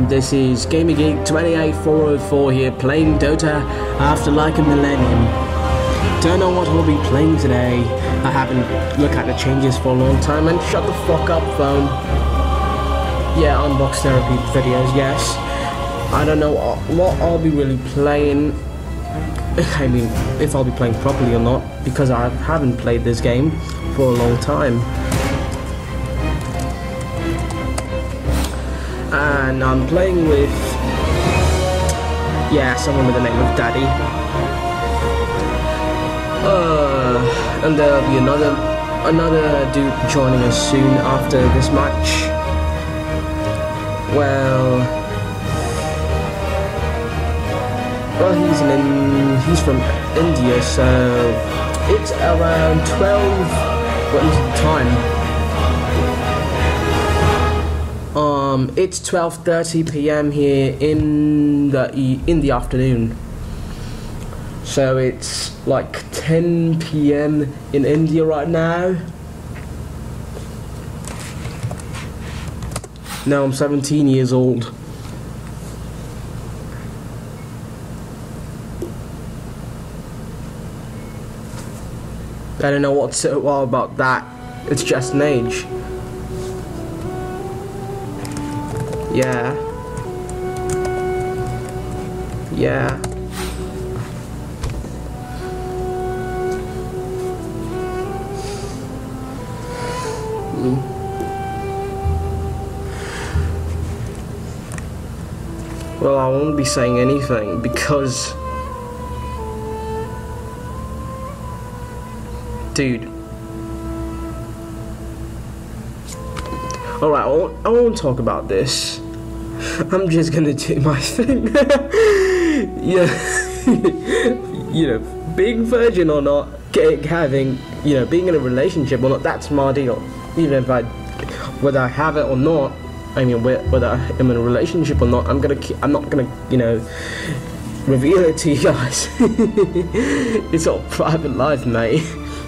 This is Gaming Geek 28404 here, playing Dota after like a millennium. Don't know what I'll be playing today. I haven't looked at the changes for a long time, and shut the fuck up, phone. Yeah, unbox therapy videos, yes. I don't know what I'll be really playing. I mean, if I'll be playing properly or not, because I haven't played this game for a long time. And I'm playing with, yeah, someone with the name of Daddy. And there'll be another dude joining us soon after this match. Well, he's from India, so it's around 12. What is the time? It's 12:30 p.m. here in the afternoon. So it's like 10 p.m. in India right now. Now I'm 17 years old. I don't know what's so well about that. It's just an age. Yeah. Yeah. Well, I won't be saying anything because, dude. Alright, I won't talk about this. I'm just gonna do my thing. Yeah. You know, being virgin or not, having, you know, being in a relationship or not, that's my deal. Even if whether I have it or not, I mean, whether I'm in a relationship or not, I'm not gonna, you know, reveal it to you guys. It's all private life, mate.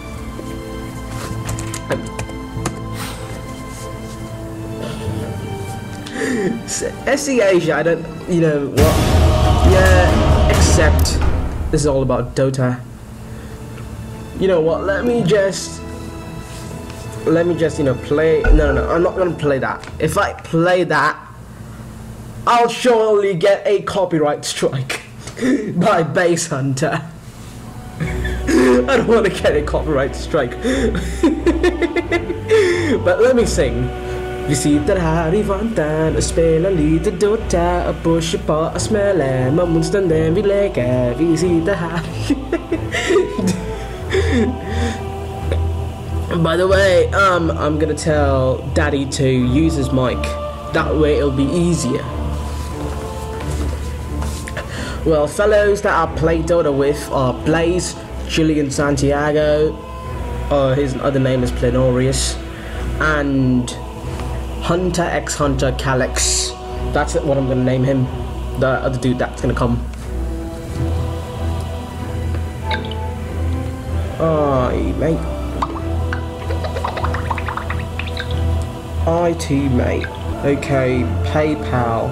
SC Asia, I don't, you know what? Yeah, except this is all about Dota. You know what? Let me just, you know, play. No, I'm not gonna play that. If I play that, I'll surely get a copyright strike by Base Hunter. I don't want to get a copyright strike. But let me sing. Vi sitter här I vantan och spelar lite Dota och pushar på och smäller men motståndaren vi leker, vi sitter här. By the way, I'm gonna tell Daddy to use his mic. That way it'll be easier. Well, fellows that I play Dota with are Blaze, Julian Santiago, his other name is Plenorius, and Hunter x Hunter Calyx. That's what I'm gonna name him. The other dude that's gonna come. Aye, mate. IT, mate. Okay, PayPal.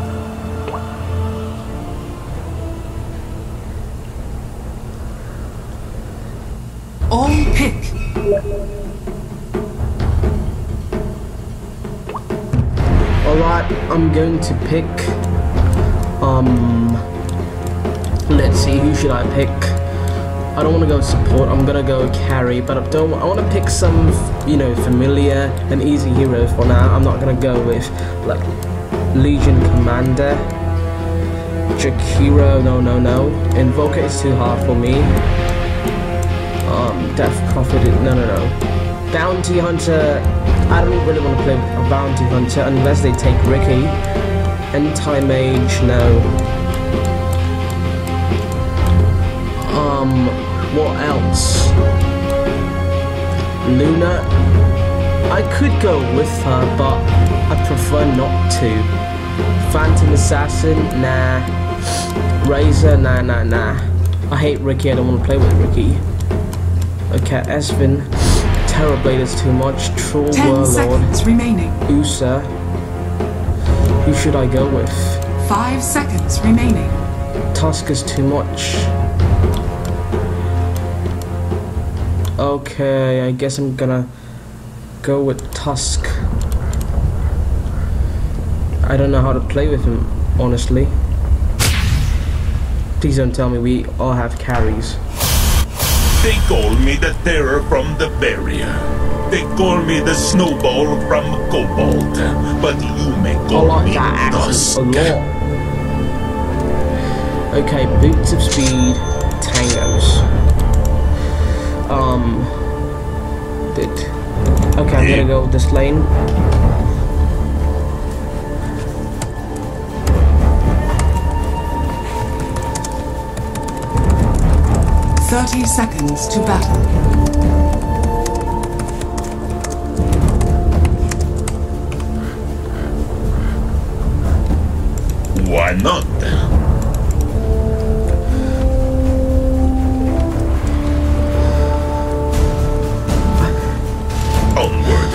All pick. Alright, I'm going to pick, let's see, who should I pick? I don't want to go support, I'm gonna go carry, but I want to pick some, you know, familiar and easy heroes for now. I'm not gonna go with, like, Legion Commander, Jakiro, no. Invoker is too hard for me. Death Prophet, no. Bounty Hunter, I don't really want to play with a Bounty Hunter unless they take Ricky. Anti-Mage, no. What else? Luna? I could go with her, but I prefer not to. Phantom Assassin? Nah. Razor? Nah. I hate Ricky, I don't want to play with Ricky. Okay, Esvin. Terrorblade is too much. Troll 10 Warlord. seconds remaining. Usa. Who should I go with? 5 seconds remaining. Tusk is too much. Okay, I guess I'm gonna go with Tusk. I don't know how to play with him, honestly. Please don't tell me we all have carries. They call me the terror from the barrier. They call me the snowball from Cobalt. But you may call me Tusk. Okay, boots of speed, tangos. Okay, I'm gonna go with this lane. Thirty seconds to battle. Why not? Onward.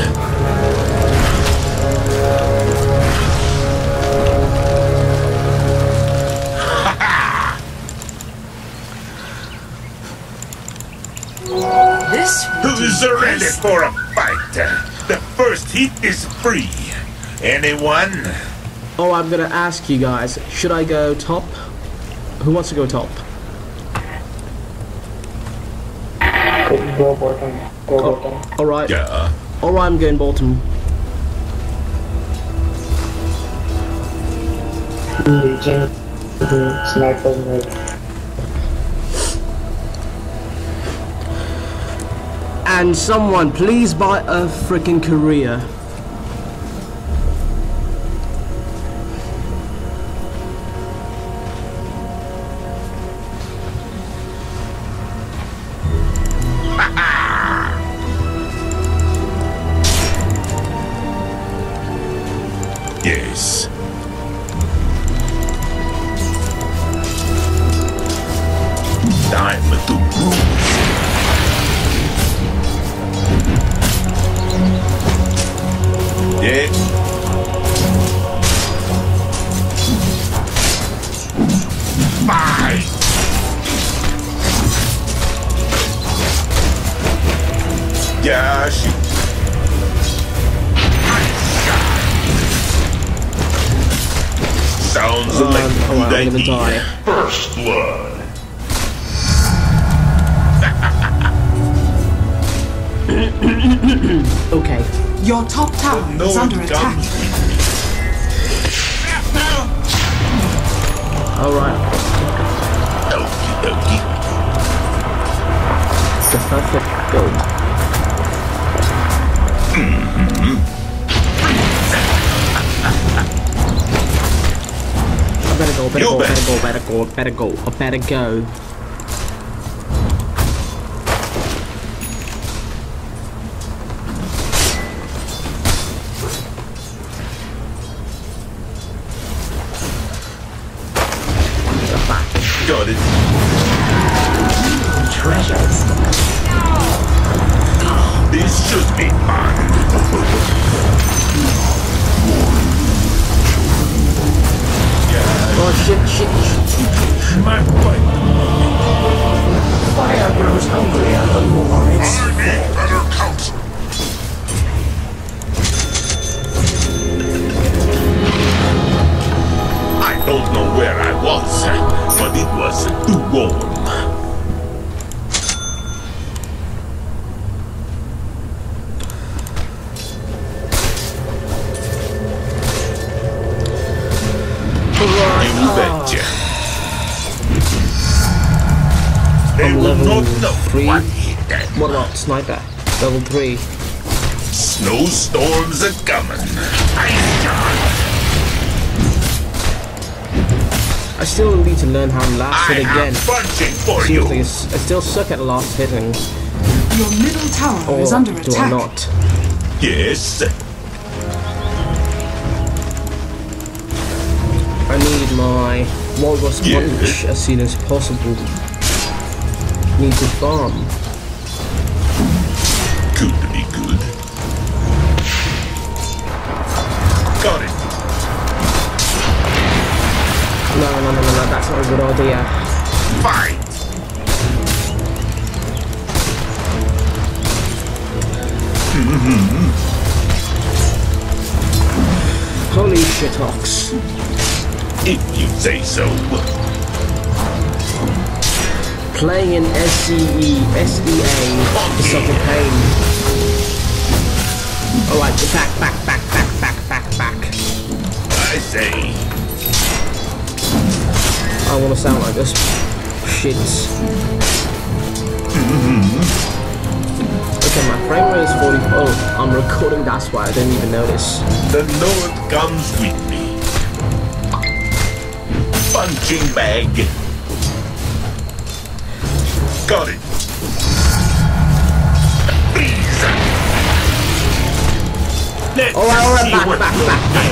Who's ready for a fight? The first heat is free. Anyone? Oh, I'm gonna ask you guys, should I go top? Who wants to go top? Go bottom. Go bottom. Alright. Yeah. Alright, I'm going bottom. Legion. Sniper mode. And someone, please buy a freaking Korea. Yes. Time to prove. Yeah. Fight. Yeah, shoot. Sounds like a good I'm gonna idea. die. First blood. Okay. Your top tower is under attack. Alright. Okie dokie. The perfect build. I better go, better go. I better go. Got it. Treasures. This should be fun. Oh shit. My fight. Fire grows hungrier the more it's I need better counsel. I don't know where I was, but it was too warm. You betcha. They will level not know 3. what hit them. What about sniper? Level 3. Snowstorms are coming. I still need to learn how to last I hit again. am punching for Seriously, you. I still suck at last hitting. Your middle tower Or is under do I attack. not? Yes. I need my walrus Yeah. punch as soon as possible. Need to farm. Could be good. Got it. No, that's not a good idea. Fight! Holy shit, Ox. If you say so. Playing in SEA is such a pain. Alright, back. I say. I want to sound like this. Shits. Okay, my frame rate is 40. Oh, I'm recording, that's why I didn't even notice. The North comes with me. Punching bag. Got it. Freeze. Let's Alright, see what back.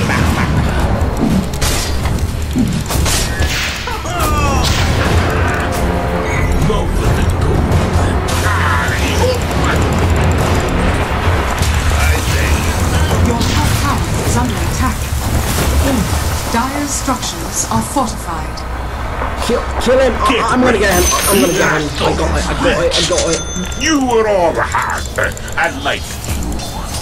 Your top tower is under attack. Dire's structures are fortified. Kill him! I'm gonna get him! I'm gonna get him! I got it! You were all hard. I liked you.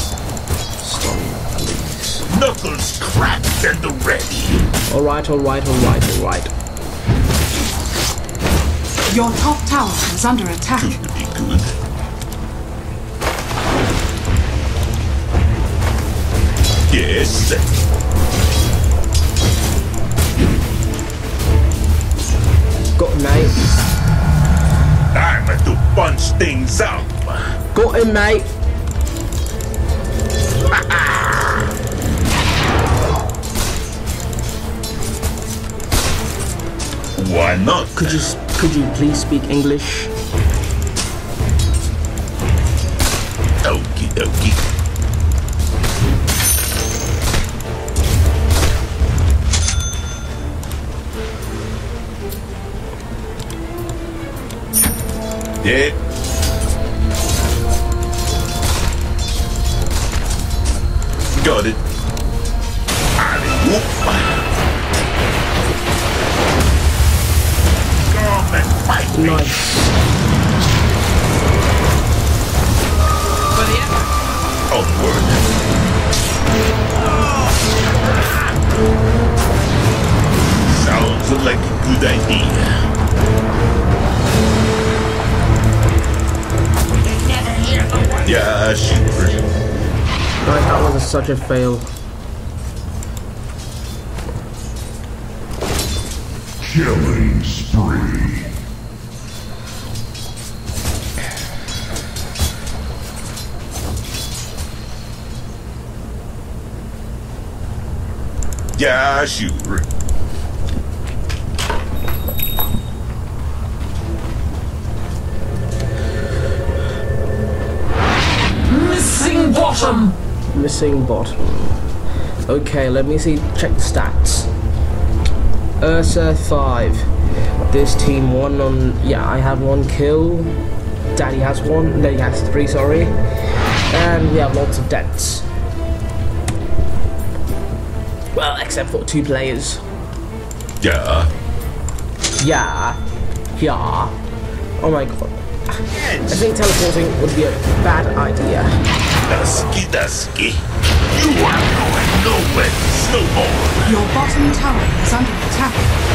Knuckles cracked and ready. Alright. Your top tower is under attack. Could be good. Yes. Got him, mate. Time to punch things up. Got him, mate. Why not? Could you please speak English? Okie dokie. Yeah. Got it. Alley-whoop. Come and fight me. Nice. Onward. Sounds like a good idea. Yeah, sure. Right, that was such a fail. Killing spree. Yeah, sure. Missing bottom. Okay, let me see. Check the stats. Ursa 5. This team won on. Yeah, I have 1 kill. Daddy has 1. No, he has 3. Sorry. And we have lots of deaths. Well, except for 2 players. Yeah. Yeah. Oh my god. I think teleporting would be a bad idea. Dusky. You are going nowhere, Snowball. Your bottom tower is under attack.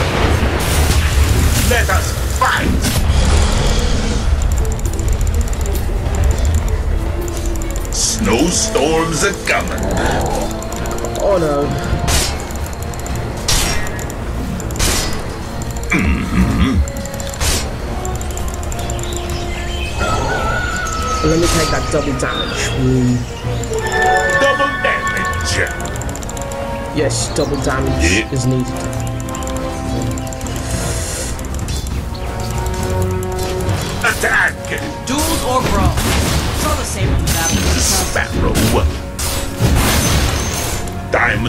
Let us fight. Snowstorms are coming. Oh no. Let me take that double damage. Double damage. Yes, double damage is needed. Attack. Duels or brawl? It's all the same in the battle. Sparrow. Time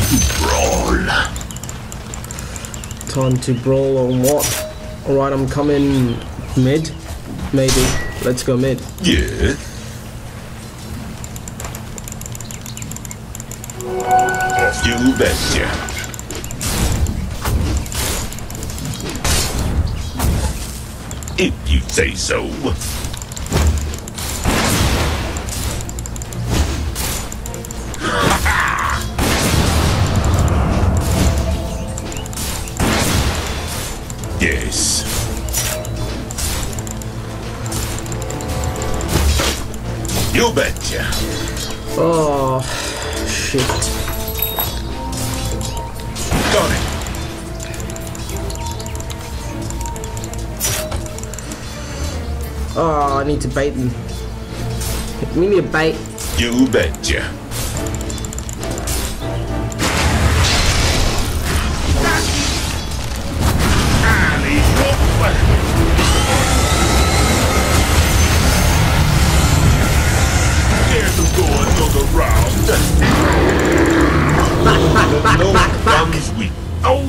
to brawl. Time to brawl on what? Alright, I'm coming mid. Maybe. Let's go mid. Yeah. You betcha. If you say so. Yes. You betcha. Oh, shit. Got it. Oh, I need to bait them. We need a bait. You betcha. Round. Back. With, oh.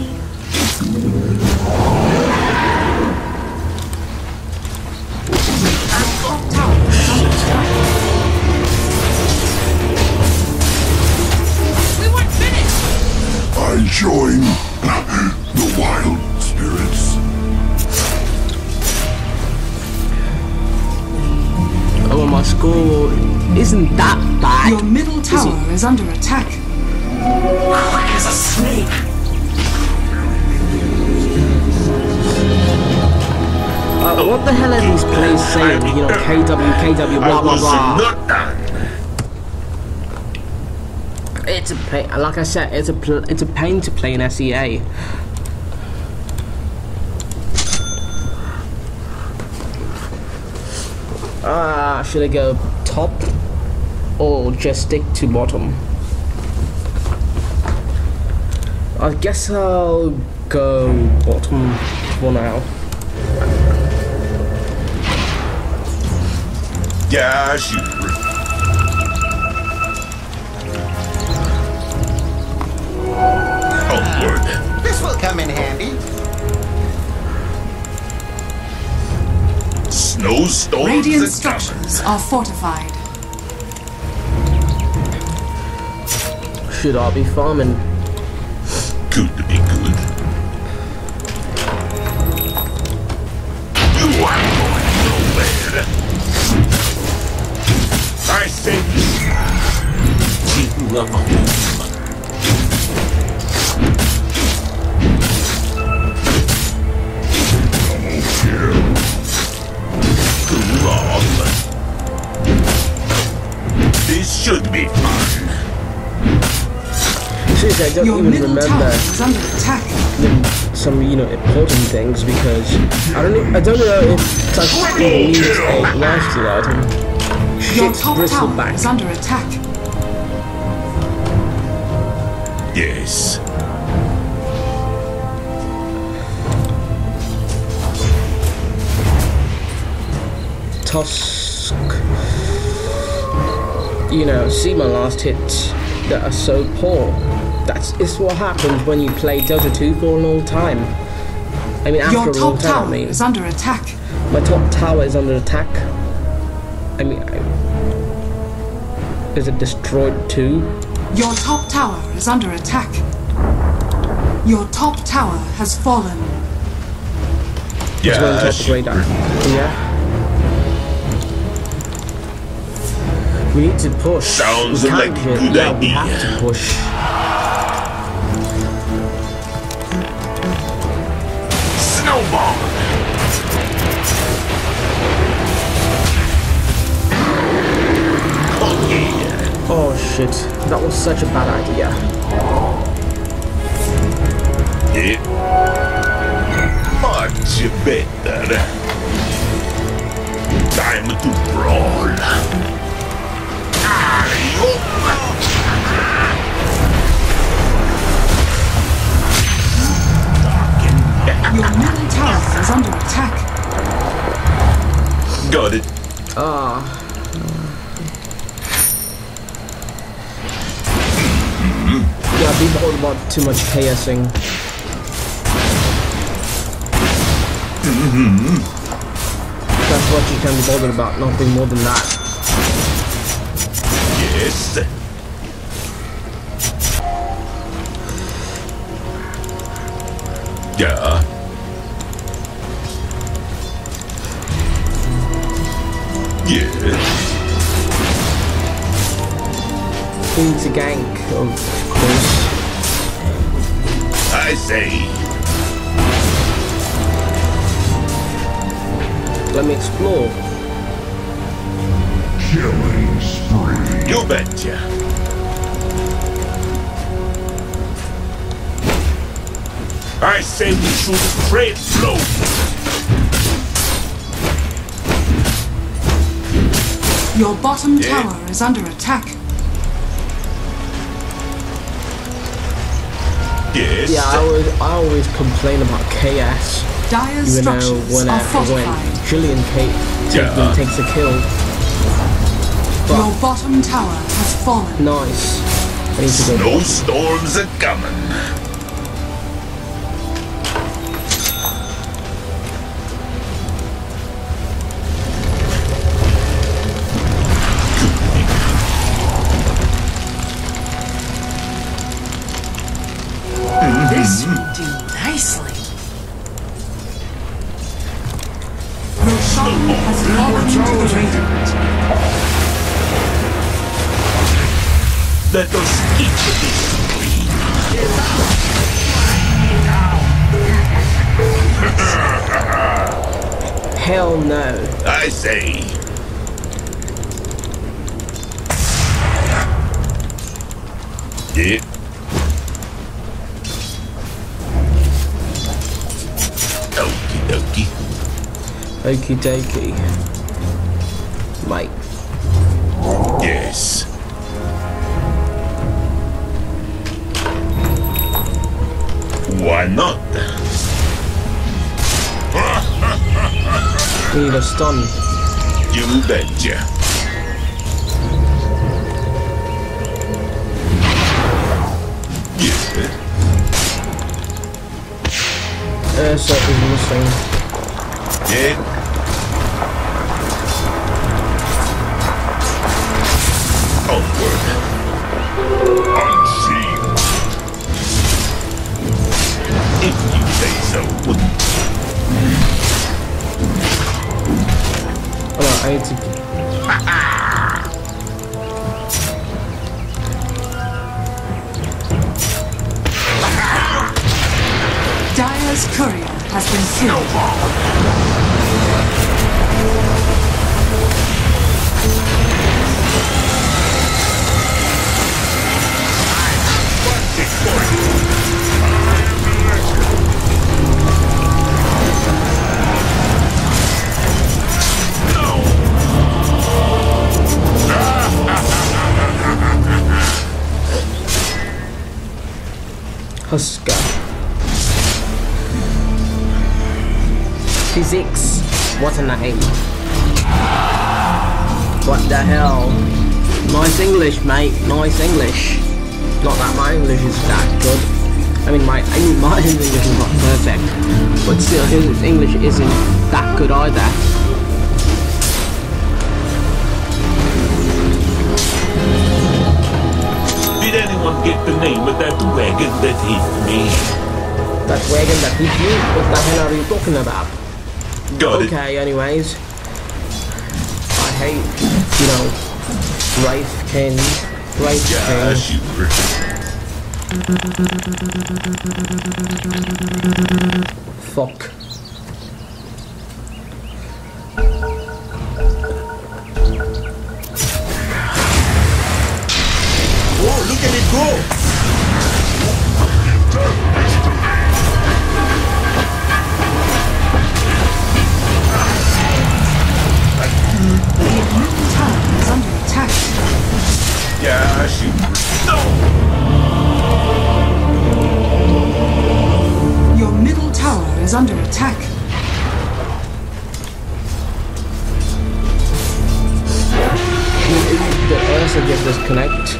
We weren't finished! I join the wild spirits. Oh, my score isn't that bad. Your middle tower is under attack. There's a snake. What the hell are these players saying? You know, KW, blah blah blah. Not done. It's a pain. Like I said, it's a pain to play in SEA. Should I go top or just stick to bottom? I guess I'll go bottom for now. Yeah, sure. Onward. This will come in handy. Snowstorms Radiant and structures are fortified. Should I be farming? Good to be good. You aren't going nowhere. I said you love home. Cool off. This should be fun. Seriously, I don't Your even middle tower remember is under attack. some, you know, important things because I don't know if Tusk even needs a lifesteal item. Your Shit, top bristle tower back. is under attack. Yes. Tusk. You know, see my last hits that are so poor. It's what happens when you play Dota 2 for a long time. I mean, after Your a long top time, I tower mean. is under attack. My top tower is under attack. I mean, is it destroyed too? Your top tower is under attack. Your top tower has fallen. It's going Yeah, top grade down. Yeah. We need to push. Sounds We can't like a hit. good Yeah, we idea. have to push. Snowball. Oh yeah. Oh shit, that was such a bad idea. Yeah. Much better. Time to brawl. Your middle tower is under attack. Got it. Yeah, be bothered about too much KSing. That's what you can be bothered about, nothing more than that. Yes. Yeah. Yes. Into gank, of course. I say. Let me explore. Killing spree. You betcha. I say we shoot straight flow. Your bottom Yeah. tower is under attack. Yes. Yeah, I always complain about KS. Dire's Even though structures are when fortified. Julian takes a kill. Your But bottom tower has fallen. nice. I need to go. Snowstorms are coming. This will do nicely. Your shaman has fallen to the radiant. Let us eat this tree. Hell no. I say. Yeah. Okie dokie. Okie dokie. Mate. Yes. Why not? We need a stun. You betcha. Yeah. Ursa is missing. Yeah. Onward. Unseen. If you say so. Oh, no, I need to. Dire's courier has been killed. Husker. Physics. What a name. What the hell? Nice English, mate. Nice English. Not that my English is that good. I mean, my English is not perfect, but still, his English isn't that good either. Did anyone get the name of that wagon that hit me? That wagon that hit you? What the hell are you talking about? Got it. Okay, anyways. I hate, you know, Wraith King. Yeah, sure. Fuck. Oh, look at it go! Your tower is under attack. Yeah, sure. No! Your middle tower is under attack. The Ursa just disconnect.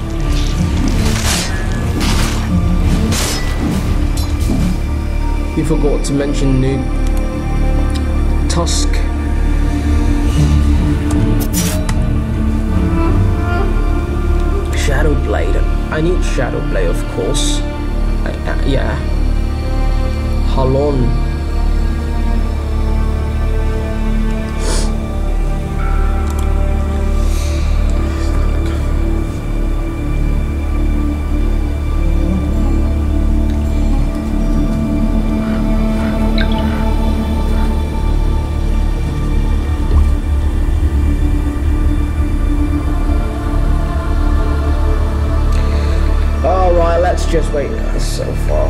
You forgot to mention new Tusk. Shadow Blade. I need Shadow Blade, of course. Yeah. Halon. so far.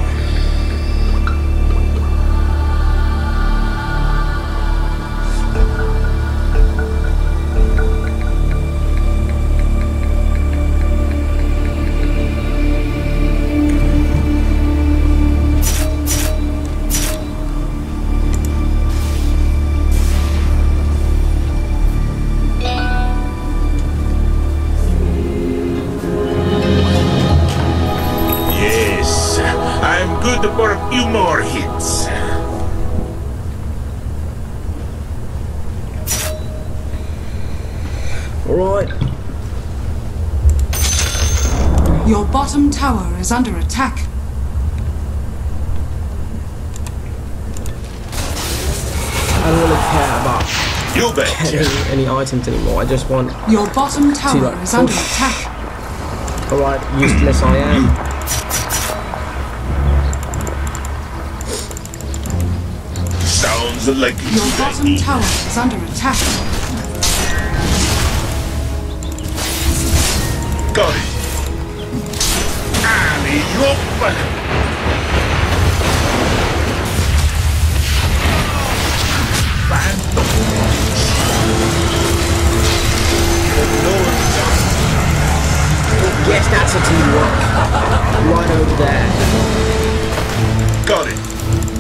For a few more hits. Alright. Your bottom tower is under attack. I don't really care about You bet. getting any items anymore. I just want Your bottom tower like, is under push. attack. Alright, useless I am. Sounds like a Your good bottom idea. tower is under attack. Got it. Alley-oop. Phantom. Yes, that's a teamwork. Right over there. Got it.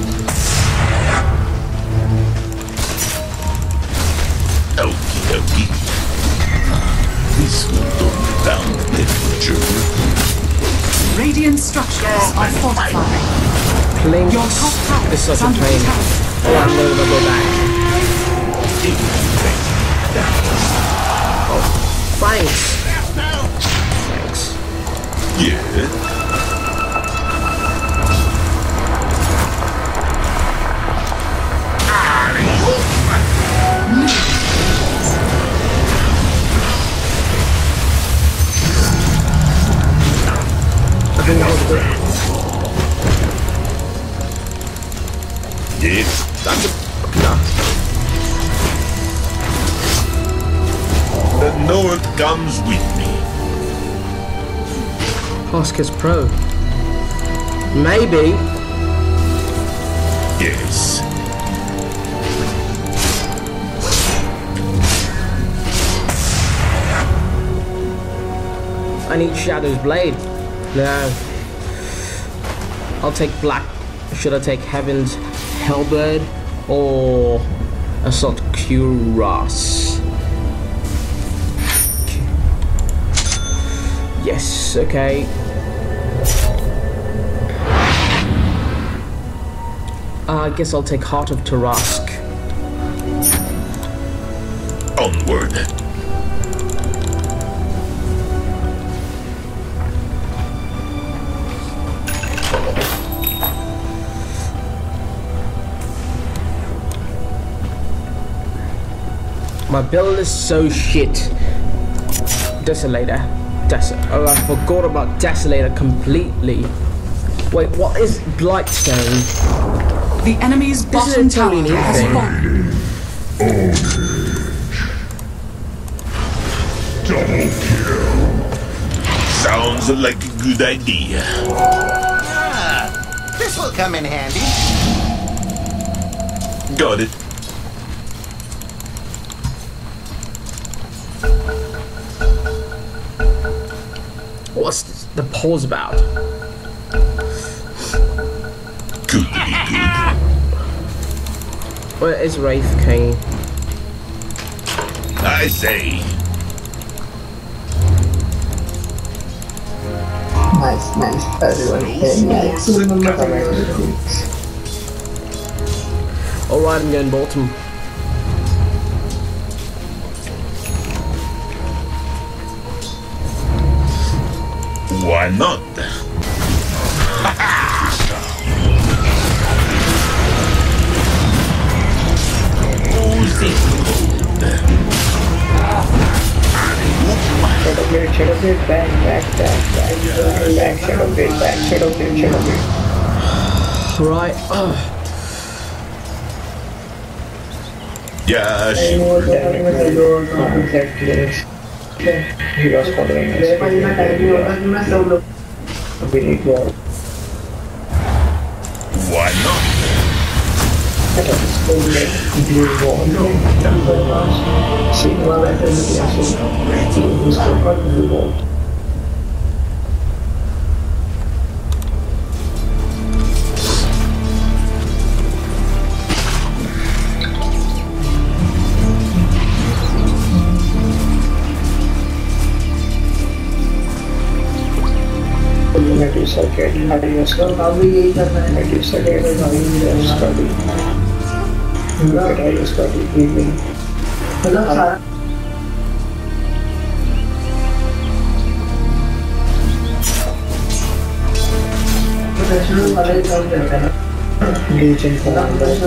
Okie dokie. This will dumb down the temperature. Radiant structures are fortified. Plink. Your top tower It's is such a under pain. attack. Oh, I'm never gonna go back. Oh, thanks. Thanks. Yeah. I think that was good. Yes. That's a... No. The North comes with me. Tusk is pro. Maybe. Yes. I need Shadow's Blade. No. I'll take Black. Should I take Heaven's Hellbird or Assault Cuirass? Yes, okay. I guess I'll take Heart of Tusk. Onward. My build is so shit. Desolator. Oh, I forgot about Desolator completely. Wait, what is Blightstone? The enemy's bottom isn't tower totally has anything. fallen. Double kill. Sounds like a good idea. This will come in handy. Got it. What's the pause about? Could be good. Where is Wraith King? I say. Nice. Everyone came nice. Alright, I'm going bottom. Why not? Oozy cold. Shadow Blade, back, Shadow Blade, back, Shadow Blade. Right. Yeah, she Exactly. He was following us. We need more. Why not? I don't still make blue wall. Thank you very much. See, well, I didn't see. Blue is still got blue wall. Circuit, how do you start? How do you circuit? How do you study? Look at how you study evening. Hello, sir. Legion for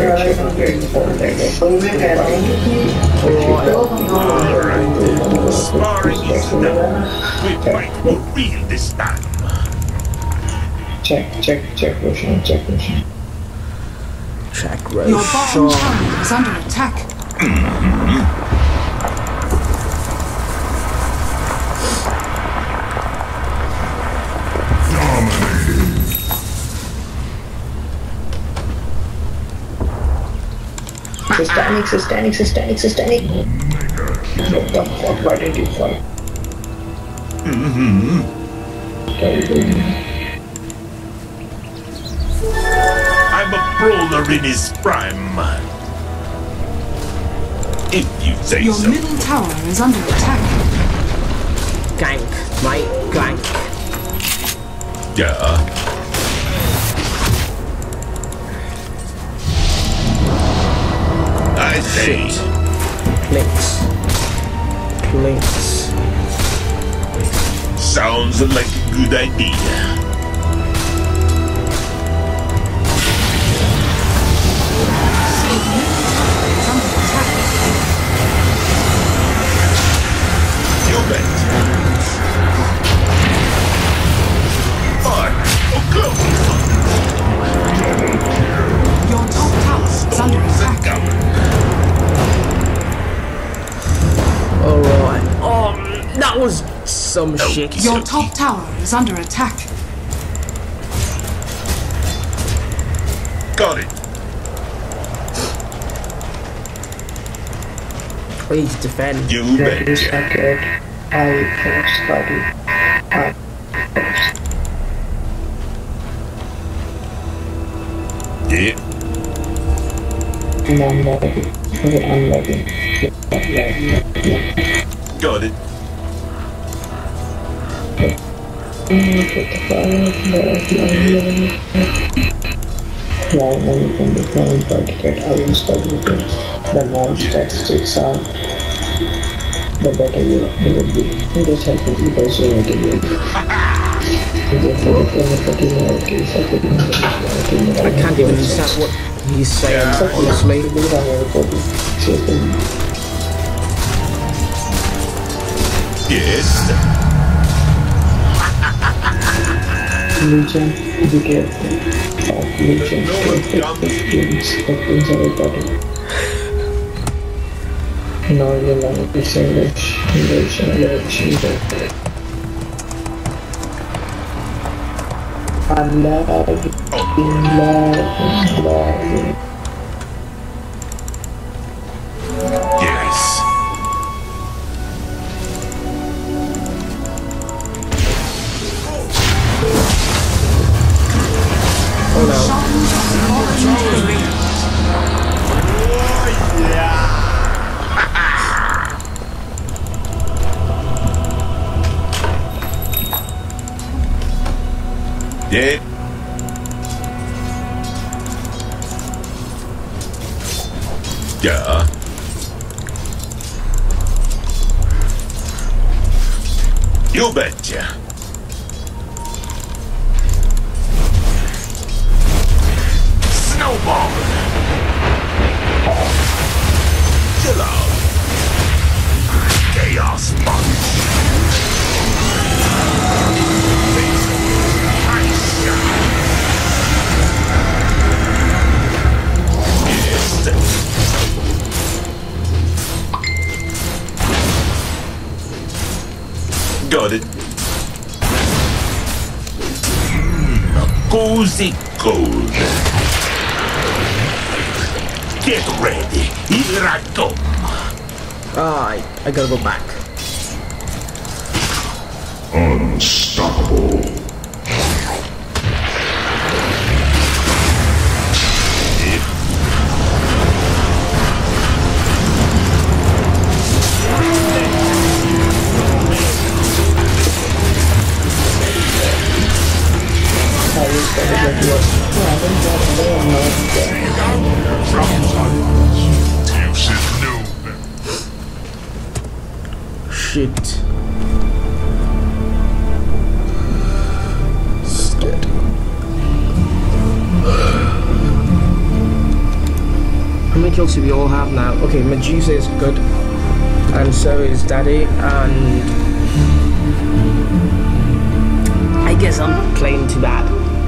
Sparring is done. We fight for real this time. Check Roshan. Check Your bottom Roshan. tower is under attack. Sustaining. What the fuck, why did you fall? I'm a brawler in his prime. If you say Your so. middle tower is under attack. Gank, mate, gank. Yeah. I say. Shit. Links. Sounds like a good idea. You bet. Fun. Oh, close. Your top tower is under attack. Alright. Oh, that was some shit. Your top tower is under attack. Got it. Please defend. You That is bet. accurate. I can study. Yeah. I'm logging. Got it. While only from the ground particle I will study this. The more statistics are, the better you will be. This helps you also motivate. I can't even understand what he's saying, honestly. Yes. Legion, be careful. Legion, things are important. Now you learn this English. I'm loving. Yes. Oh no. Yeah. Yeah. You betcha. Snowball. Chill out. Chaos punch. Ice shot. Yes. Got it. cozy cold. Get ready. Here I come. I gotta go back. Unstoppable. Shit. Scared. How many kills do we all have now? Okay, Medusa is good. And so is Daddy, and I guess I'm playing too bad.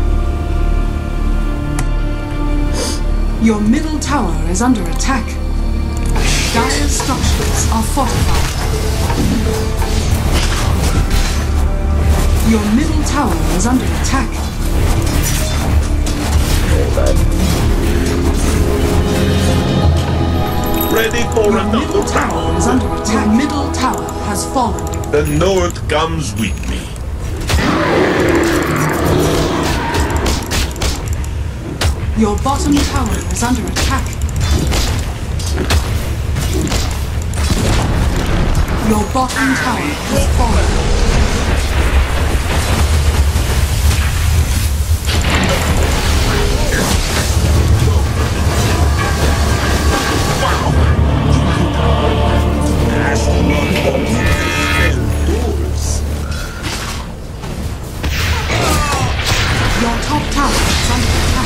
Your middle tower is under attack. Dire structures are fortified. Your middle tower is under attack. Ready for Your another middle tower is round. under attack. Your middle tower has fallen. The North comes with me. Your bottom tower is under attack. Your bottom tower has fallen. Your top tower is under attack.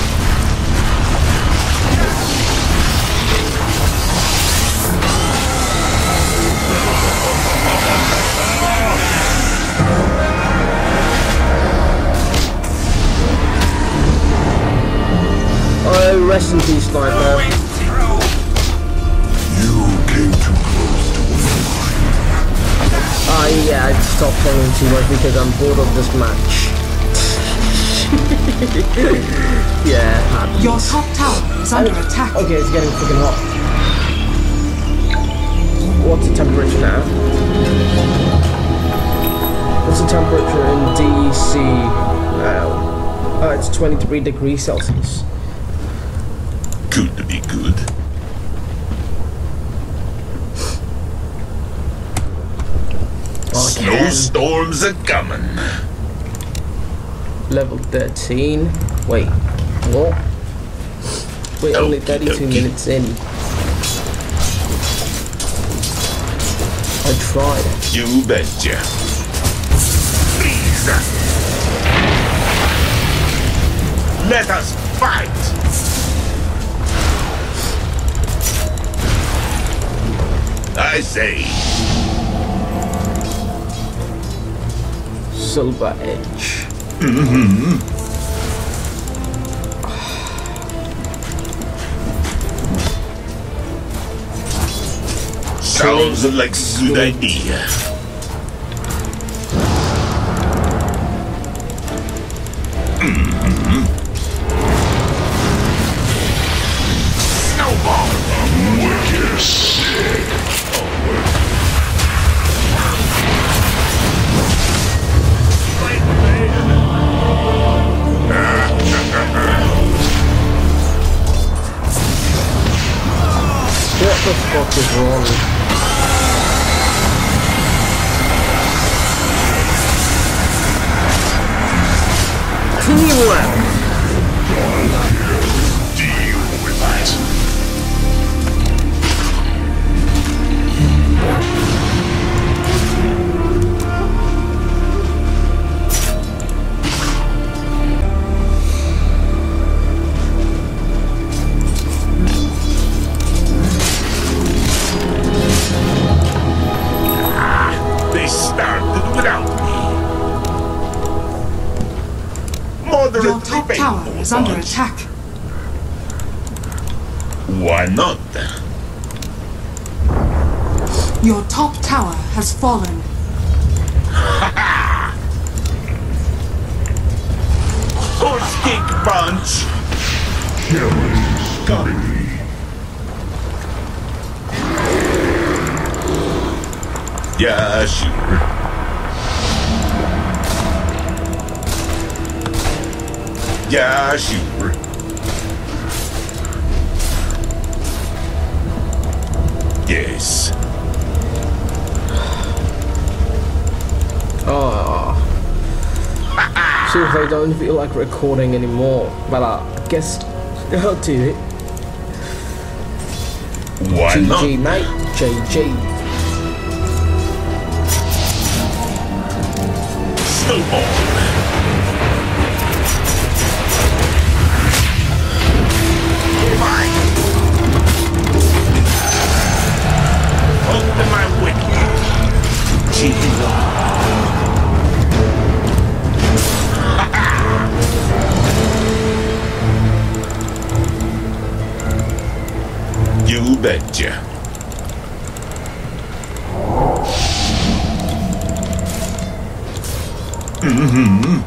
Oh, rest in peace, Sniper. You came too close to a Yeah, I stopped playing too much because I'm bored of this match. Yeah, happens. Your top tower is under attack. Okay, it's getting freaking hot. What's the temperature now? What's the temperature in DC now? Oh, it's 23 degrees Celsius. Good to be good. Snowstorms are coming. Level 13. Wait, what? Wait, only 32 minutes in. I tried. You betcha. Freeze! Let us fight! I say, Silver Edge. sounds like a good idea. Snowball! wicked sick. What the fuck is wrong? Teamwork! Deal with it. They started without me. Your Moderately top tower painful, is under but attack. why not? Your top tower has fallen. Horse kick punch. Got it. Yeah, sure. Yeah, sure. Yes. Oh. Seriously, I don't feel like recording anymore, but I guess I'll do it. Why not? GG, mate. GG. Snowball. Open my wiki. Cheating. You betcha. Mm-hmm.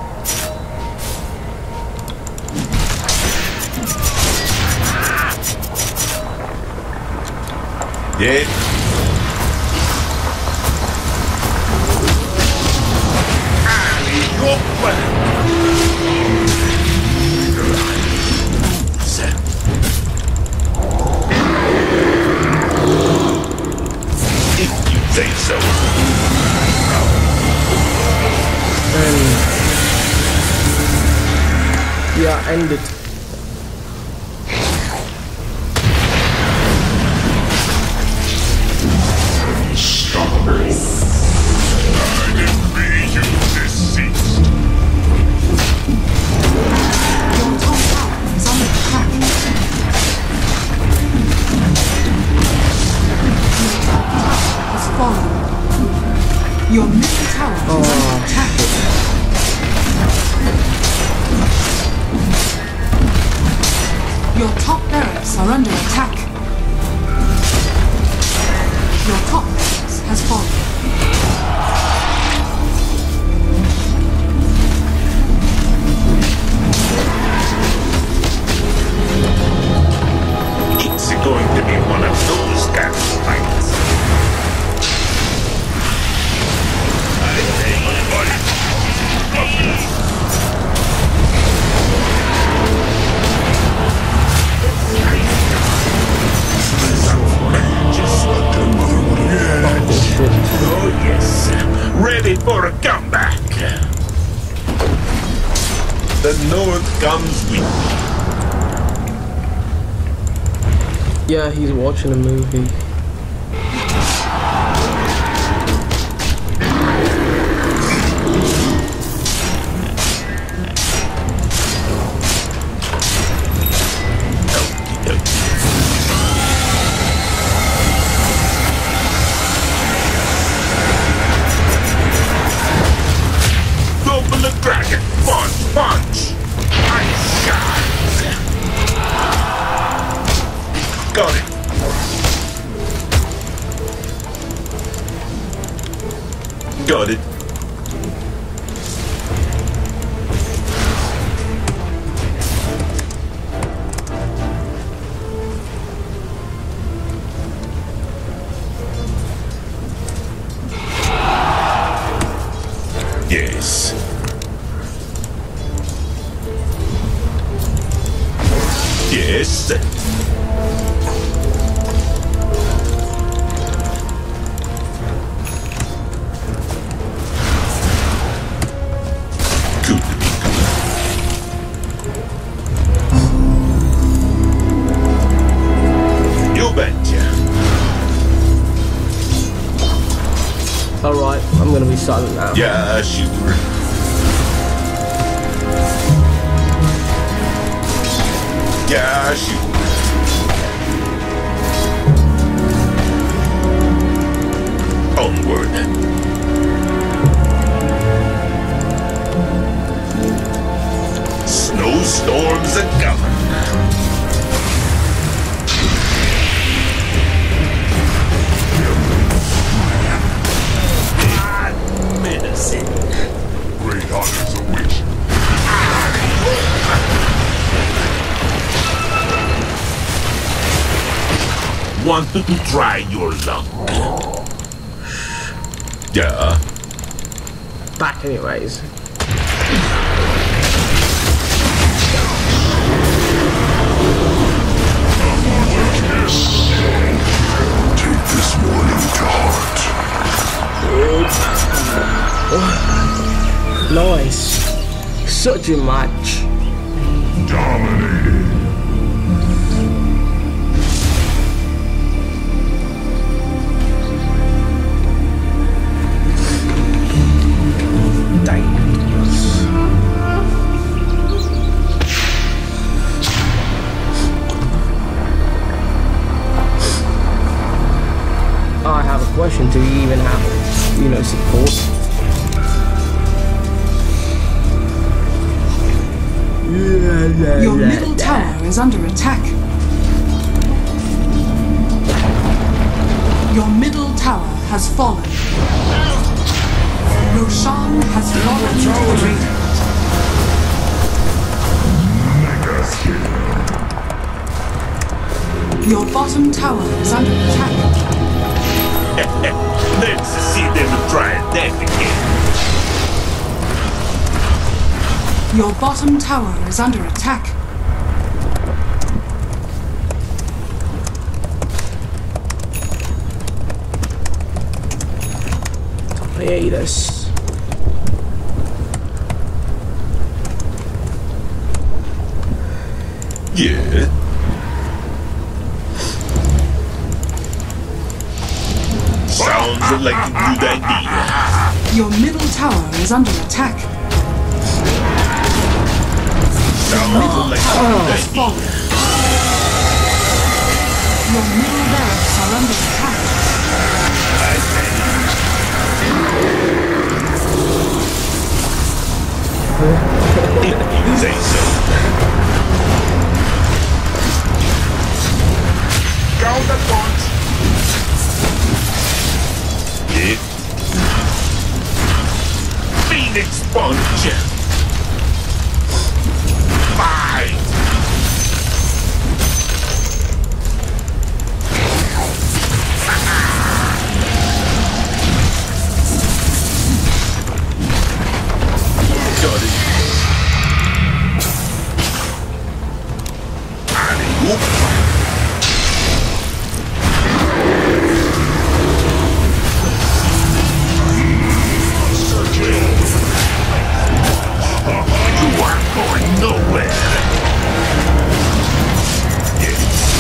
Yeah. If you say so. Yeah, end it. Your middle tower is under attack. Your top barracks are under attack. Your top barracks has fallen. It's going to be one of those kind of fights. Oh yes, ready for a comeback. The North comes with me. Yeah, he's watching a movie. Dragon punch! Ice shot! Got it! Got it! Yes. Yes. Could be good. You betcha. Alright, I'm gonna be silent now. Yeah, sure. Yeah, sure. Onward. Snowstorms are coming. Medicine. Great honors await you. Try your luck. Yeah. Back anyways. Take this morning to heart. Nice. Such a match. Dominated. I have a question. Do you even have, support? Your middle tower is under attack. Your middle tower has fallen. Roshan has fallen to the radiant. Your bottom tower is under attack. Let's see them try that again. Your bottom tower is under attack. Hiatus. Yeah. Sounds like a good idea. Your middle tower is under attack. Sounds like a good Has idea. fallen. Your middle barracks are under attack. If you say so. Counter punch. Yeah. Phoenix punch. Fight. Got it. Alley-oop. You are going nowhere. Yes.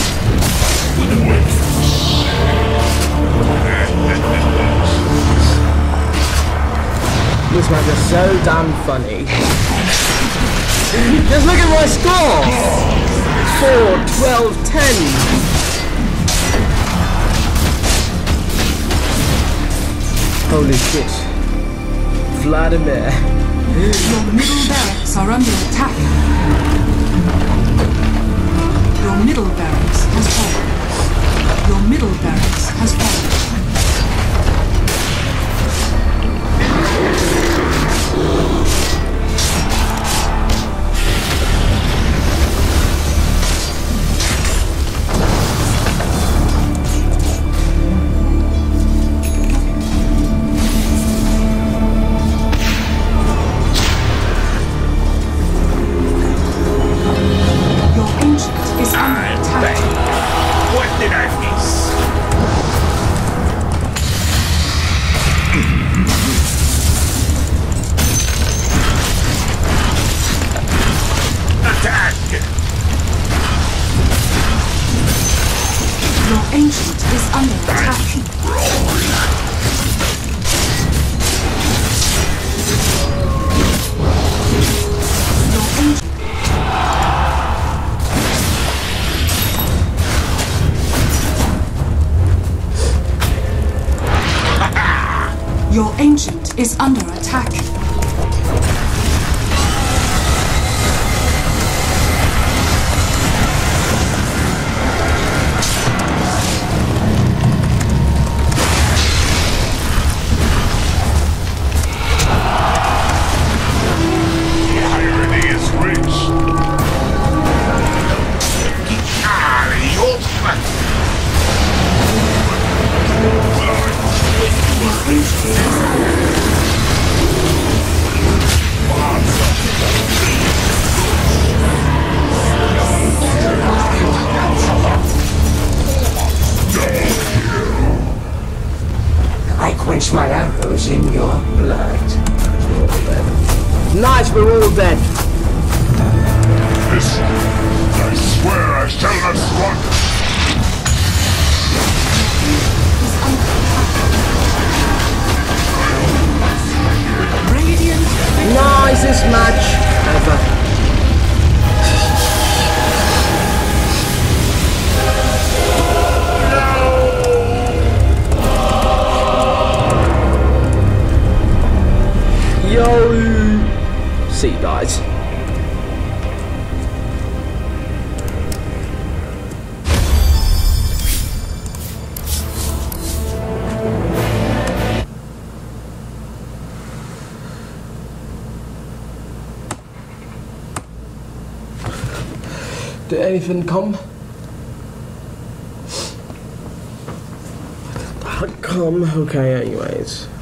This match is so damn funny. Just look at my score! 4, 12, 10. Holy shit. Vladimir. Your middle barracks are under attack. Your middle barracks has fallen. Your middle barracks has fallen. Your ancient is under I'm attack. back. What did I miss? Attack! Your ancient is under attack. Your ancient Your ancient is under attack. Irony is rich. Alley-oop. I quench my arrows in your blood. Nice, we're all dead. This one, I swear I shall not squander. Nicest match ever. Yo! See you guys. Did anything come? Come, okay, anyways.